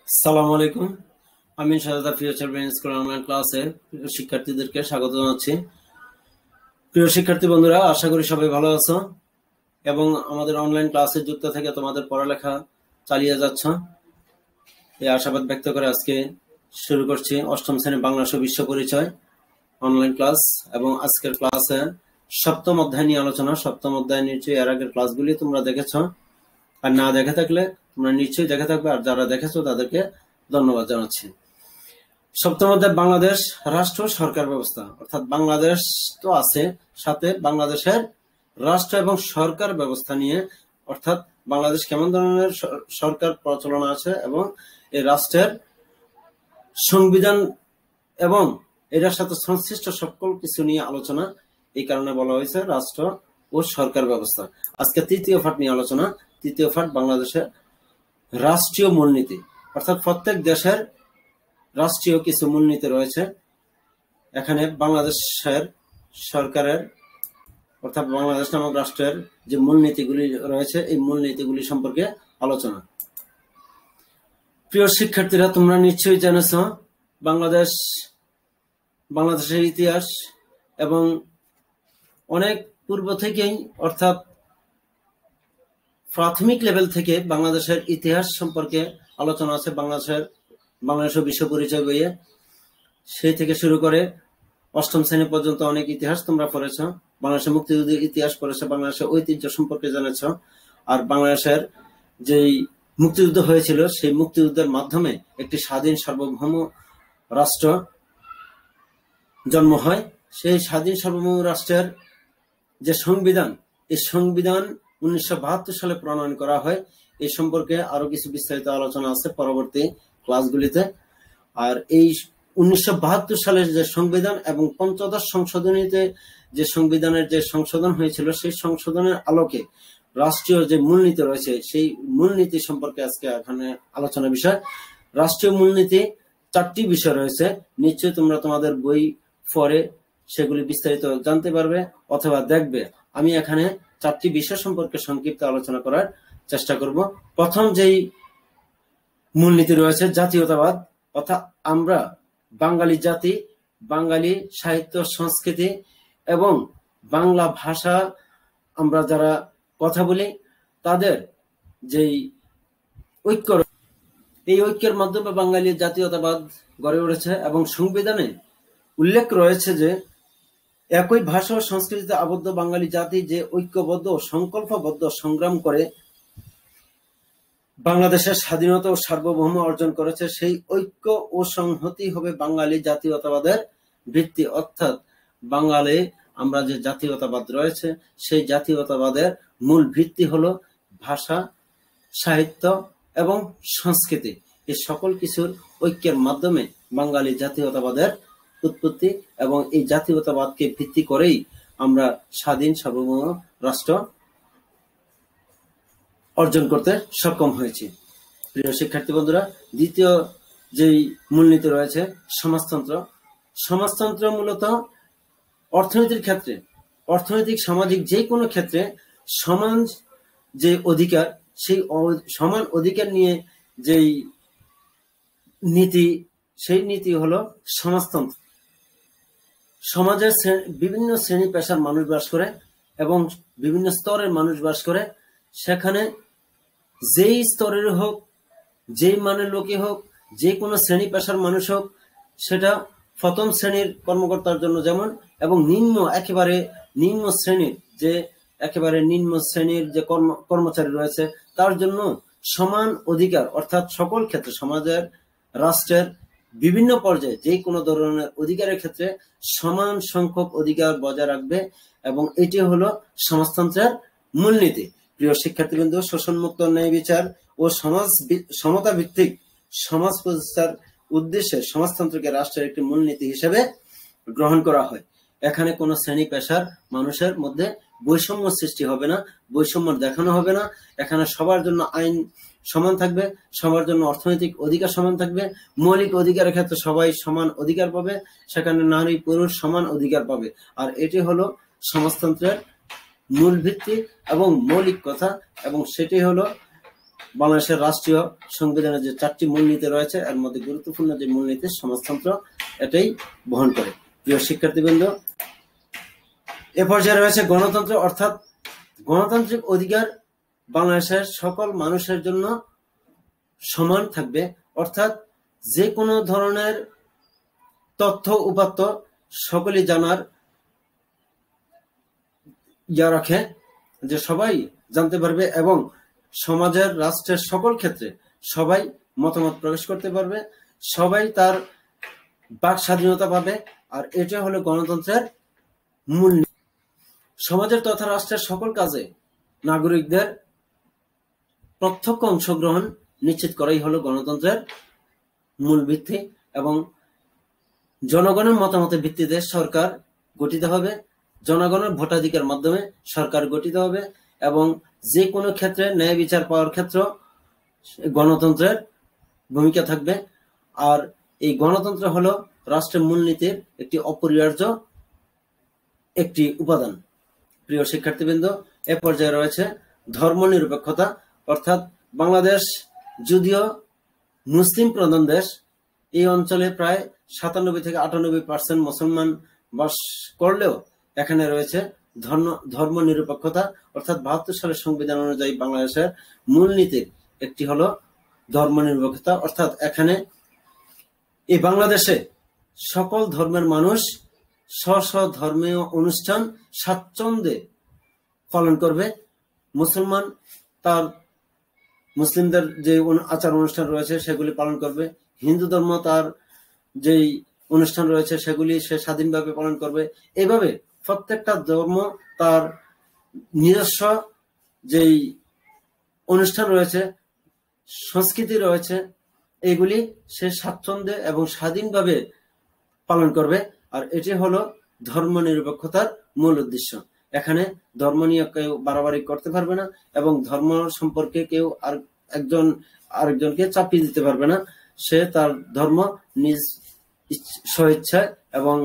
আসসালামু আলাইকুম। আমি Sarada future brain school online ক্লাসে শিক্ষার্থীদেরকে স্বাগত জানাচ্ছি। প্রিয় শিক্ষার্থী বন্ধুরা, আশা করি সবাই ভালো আছো এবং আমাদের অনলাইন ক্লাসে যুক্ত থেকে তোমাদের পড়ালেখা চালিয়ে যাচ্ছ। এই আশাবাদ ব্যক্ত করে আজকে শুরু করছি অষ্টম শ্রেণী বাংলা বিশ্ব পরিচয় অনলাইন ক্লাস। এবং আজকের ক্লাসে সপ্তম অধ্যায় নিয়ে আলোচনা। সপ্তম অধ্যায় নিশ্চয়ই এর আগের ক্লাসগুলি তোমরা দেখেছো, আর না দেখে থাকলে তোমরা নিশ্চয়ই দেখে থাকবে, আর যারা দেখেছো তাদেরকে ধন্যবাদ জানাচ্ছি। সপ্তম অধ্যায় বাংলাদেশ রাষ্ট্র সরকার ব্যবস্থা, অর্থাৎ বাংলাদেশ তো আছে, সাথে বাংলাদেশের রাষ্ট্র এবং সরকার ব্যবস্থা নিয়ে, অর্থাৎ বাংলাদেশ কেমন ধরনের সরকার প্রচলন আছে এবং এই রাষ্ট্রের সংবিধান এবং এটার সাথে সংশ্লিষ্ট সকল কিছু নিয়ে আলোচনা। এই কারণে বলা হয়েছে রাষ্ট্র ও সরকার ব্যবস্থা। আজকে তৃতীয় পাঠ নিয়ে আলোচনা। তৃতীয় পাঠ বাংলাদেশের রাষ্ট্রীয় মূলনীতি, অর্থাৎ প্রত্যেক দেশের রাষ্ট্রীয় কিছু মূলনীতি রয়েছে। এখানে বাংলাদেশের সরকারের অর্থাৎ বাংলাদেশ নামক রাষ্ট্রের যে মূলনীতিগুলি রয়েছে এই মূলনীতিগুলি সম্পর্কে আলোচনা। প্রিয় শিক্ষার্থীরা, তোমরা নিশ্চয়ই জেনেছ বাংলাদেশের ইতিহাস এবং অনেক পূর্ব থেকেই, অর্থাৎ প্রাথমিক লেভেল থেকে বাংলাদেশের ইতিহাস সম্পর্কে আলোচনা আছে বাংলাদেশ বিশ্ব পরিচয় বইয়ে। সেই থেকে শুরু করে অষ্টম শ্রেণী পর্যন্ত অনেক ইতিহাস তোমরা পড়েছ। বাংলাদেশের মুক্তিযুদ্ধের ইতিহাস পড়েছ, বাংলাদেশের ঐতিহ্য সম্পর্কে জেনেছ। আর বাংলাদেশের যেই মুক্তিযুদ্ধ হয়েছিল সেই মুক্তিযুদ্ধের মাধ্যমে একটি স্বাধীন সার্বভৌম রাষ্ট্র জন্ম হয়। সেই স্বাধীন সার্বভৌম রাষ্ট্রের যে সংবিধান, এই সংবিধান 1972 সালে প্রণয়ন করা হয়। এই সম্পর্কে আরো কিছু বিস্তারিত আলোচনা আছে পরবর্তী ক্লাসগুলিতে। আর এই 1972 সালের যে সংবিধান এবং পঞ্চদশ সংশোধনীতে যে সংবিধানের যে সংশোধন হয়েছিল, সেই সংশোধনের আলোকে রাষ্ট্রীয় যে মূলনীতি রয়েছে সেই মূলনীতি সম্পর্কে আজকে এখানে আলোচনা বিষয়। রাষ্ট্রীয় মূলনীতি 4টি বিষয় রয়েছে। নিশ্চয়ই তোমরা তোমাদের বই পড়ে সেগুলি বিস্তারিত জানতে পারবে অথবা দেখবে। আমি এখানে 4টি বিষয় সম্পর্কে সংক্ষিপ্ত আলোচনা করার চেষ্টা করব। প্রথম যেই মূলনীতি রয়েছে জাতীয়তাবাদ, অর্থাৎ আমরা বাঙালি জাতি, বাঙালি সাহিত্য সংস্কৃতি এবং বাংলা ভাষা আমরা যারা কথা বলি তাদের যেই ঐক্য, এই ঐক্যের মাধ্যমে বাঙালি জাতীয়তাবাদ গড়ে উঠেছে। এবং সংবিধানে উল্লেখ রয়েছে যে একই ভাষা ও সংস্কৃতিতে আবদ্ধ বাঙালি জাতি যে ঐক্যবদ্ধ ও সংকল্পবদ্ধ সংগ্রাম করে বাংলাদেশের স্বাধীনতা ও সার্বভৌম অর্জন করেছে, সেই ঐক্য ও সংহতি হবে বাঙালি জাতীয়তাবাদের ভিত্তি। অর্থাৎ বাঙালি আমরা যে জাতীয়তাবাদ রয়েছে সেই জাতীয়তাবাদের মূল ভিত্তি হলো ভাষা, সাহিত্য এবং সংস্কৃতি। এই সকল কিছুর ঐক্যের মাধ্যমে বাঙালি জাতীয়তাবাদের উৎপত্তি এবং এই জাতীয়তাবাদকে ভিত্তি করেই আমরা স্বাধীন সার্বভৌম রাষ্ট্র অর্জন করতে সক্ষম হয়েছি। প্রিয় শিক্ষার্থী বন্ধুরা, দ্বিতীয় যেই মূলনীতি রয়েছে সমাজতন্ত্র। সমাজতন্ত্র মূলত অর্থনীতির ক্ষেত্রে, অর্থনৈতিক সামাজিক যে কোনো ক্ষেত্রে সমান যে অধিকার, সেই সমান অধিকার নিয়ে যেই নীতি, সেই নীতি হলো সমাজতন্ত্র। সমাজের বিভিন্ন শ্রেণী পেশার মানুষ বাস করে এবং বিভিন্ন স্তরের মানুষ বাস করে। সেখানে যেই স্তরের হোক, যেই মানের লোকই হোক, যে কোনো শ্রেণী পেশার মানুষ হোক, সেটা প্রথম শ্রেণীর কর্মকর্তার জন্য যেমন, এবং একেবারে নিম্ন শ্রেণীর যে কর্মচারী রয়েছে তার জন্য সমান অধিকার, অর্থাৎ সকল ক্ষেত্রে সমাজের, রাষ্ট্রের বিভিন্ন পর্যায়ে যে কোনো ধরনের অধিকারের ক্ষেত্রে সমান সংখ্যক অধিকার বজায় রাখবে। এবং এটি হলো সমাজতন্ত্রের মূলনীতি। প্রিয় শিক্ষার্থীবৃন্দ, শোষণমুক্ত ন্যায় বিচার ও সমতা ভিত্তিক সমাজ প্রতিষ্ঠার উদ্দেশ্যে সমাজতন্ত্রকে রাষ্ট্রের একটি মূলনীতি হিসেবে গ্রহণ করা হয়। এখানে কোনো শ্রেণী পেশার মানুষের মধ্যে বৈষম্য সৃষ্টি হবে না, বৈষম্য দেখানো হবে না। এখানে সবার জন্য আইন সমান থাকবে, সবার জন্য অর্থনৈতিক অধিকার সমান থাকবে, মৌলিক অধিকারের ক্ষেত্রে সবাই সমান অধিকার পাবে, সেখানে নারী পুরুষ সমান অধিকার পাবে। আর এটি হলো সমাজতন্ত্রের মূল ভিত্তি এবং মৌলিক কথা, এবং সেটি হলো বাংলাদেশের রাষ্ট্রীয় সংবিধানের যে 4টি মূলনীতি রয়েছে এর মধ্যে গুরুত্বপূর্ণ যে মূলনীতি সমাজতন্ত্র এটাই বহন করে। প্রিয় শিক্ষার্থীবৃন্দ, এ পর্যায়ে রয়েছে গণতন্ত্র, অর্থাৎ গণতান্ত্রিক অধিকার বাংলাদেশের সকল মানুষের জন্য সমান থাকবে, অর্থাৎ যে কোনো ধরনের তথ্য উপাত্ত সকলেই জানার রাখে, যে সবাই জানতে পারবে এবং সমাজের রাষ্ট্রের সকল ক্ষেত্রে সবাই মতামত প্রকাশ করতে পারবে, সবাই তার বাক স্বাধীনতা পাবে। আর এটা হলো গণতন্ত্রের মূল। সমাজের তথা রাষ্ট্রের সকল কাজে নাগরিকদের প্রত্যক্ষ অংশগ্রহণ নিশ্চিত করাই হলো গণতন্ত্রের মূল ভিত্তি। এবং জনগণের মতামতের ভিত্তিতে সরকার গঠিত হবে, জনগণের ভোটাধিকার মাধ্যমে সরকার গঠিত হবে এবং যে কোনো ক্ষেত্রে ন্যায় বিচার পাওয়ার ক্ষেত্রে গণতন্ত্রের ভূমিকা থাকবে। আর এই গণতন্ত্র হলো রাষ্ট্রের মূলনীতির একটি অপরিহার্য একটি উপাদান। প্রিয় শিক্ষার্থীবৃন্দ, এ পর্যায়ে রয়েছে ধর্মনিরপেক্ষতা, অর্থাৎ বাংলাদেশ যদিও মুসলিম প্রধান দেশ, এই অঞ্চলে প্রায় 97 থেকে 98% মুসলমান বাস করলেও এখানে রয়েছে ধর্ম নিরপেক্ষতা, অর্থাৎ 72 সালের সংবিধান অনুযায়ী বাংলাদেশের মূলনীতির একটি হলো ধর্ম নিরপেক্ষতা। অর্থাৎ এখানে এই বাংলাদেশে সকল ধর্মের মানুষ স্ব ধর্মীয় অনুষ্ঠান স্বাচ্ছন্দ্যে পালন করবে। মুসলমান তার মুসলিমদের যে আচার অনুষ্ঠান রয়েছে সেগুলি পালন করবে, হিন্দু ধর্ম তার যেই অনুষ্ঠান রয়েছে সেগুলি সে স্বাধীনভাবে পালন করবে। এইভাবে প্রত্যেকটা ধর্ম তার নিজস্ব যেই অনুষ্ঠান রয়েছে, সংস্কৃতি রয়েছে, এগুলি সে স্বাচ্ছন্দ্যে এবং স্বাধীনভাবে পালন করবে। আর এটি হলো ধর্ম নিরপেক্ষতার মূল উদ্দেশ্য। এখানে ধর্ম নিয়ে কেউ বাড়াবাড়ি করতে পারবে না এবং ধর্ম সম্পর্কে কেউ আরেকজনকে চাপিয়ে দিতে পারবে না। সে তার ধর্ম নিজ স্বেচ্ছায় এবং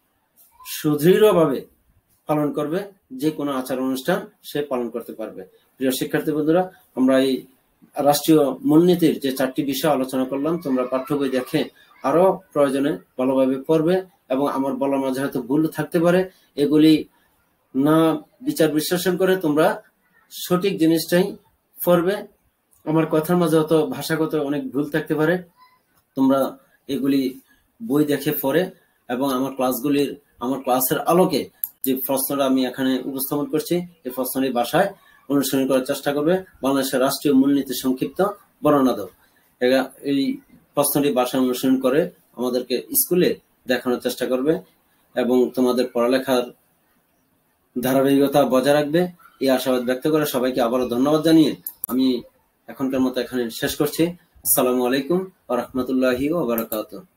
সুদৃঢ়ভাবে পালন করবে, যে কোনো আচার অনুষ্ঠান সে পালন করতে পারবে। প্রিয় শিক্ষার্থী বন্ধুরা, আমরা এই রাষ্ট্রীয় মূলনীতির যে 4টি বিষয় আলোচনা করলাম, তোমরা পাঠ্য বই দেখে আরো প্রয়োজনে ভালোভাবে পড়বে এবং আমার বলার মাঝে হয়তো ভুল থাকতে পারে, এগুলি না বিচার বিশ্লেষণ করে তোমরা সঠিক জিনিসটাই পড়বে। আমার কথার মাঝে হয়তো ভাষাগত অনেক ভুল থাকতে পারে, তোমরা এগুলি বই দেখে পড়ে এবং আমার ক্লাসের আলোকে যে প্রশ্নটা আমি এখানে উপস্থাপন করছি এই প্রশ্নের ভাষায় অনুসরণ করার চেষ্টা করবে। বাংলাদেশের রাষ্ট্রীয় মূলনীতি সংক্ষিপ্ত বর্ণনা দাও, এই প্রশ্নটি ভাষা অনুসরণ করে আমাদেরকে স্কুলে দেখানোর চেষ্টা করবে এবং তোমাদের পড়ালেখার ধারাবাহিকতা বজায় রাখবে, এই আশাবাদ ব্যক্ত করে সবাইকে আবারও ধন্যবাদ জানিয়ে আমি এখনকার মতো এখানে শেষ করছি। আসসালামু আলাইকুম ওয়া রাহমাতুল্লাহি ওয়া বারাকাতুহু।